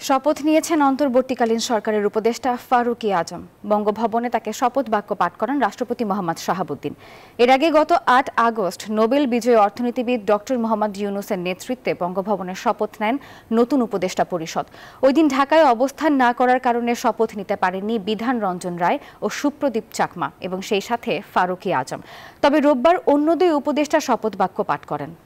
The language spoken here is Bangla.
শপথ নিয়েছেন অন্তর্বর্তীকালীন সরকারের উপদেষ্টা ক-ই-আজম। বঙ্গভবনে তাকে শপথ বাক্য পাঠ করান রাষ্ট্রপতি মোহাম্মদ শাহাবুদ্দিন। এর আগে গত ৮ আগস্ট নোবেল বিজয়ী অর্থনীতিবিদ ডক্টর মোহাম্মদ ইউনূসের নেতৃত্বে বঙ্গভবনে শপথ নেন নতুন উপদেষ্টা পরিষদ। ওই দিন ঢাকায় অবস্থান না করার কারণে শপথ নিতে পারেননি বিধান রঞ্জন রায় ও সুপ্রদীপ চাকমা এবং সেই সাথে ক-ই-আজম। তবে রোববার অন্য দুই উপদেষ্টা শপথ বাক্য পাঠ করেন।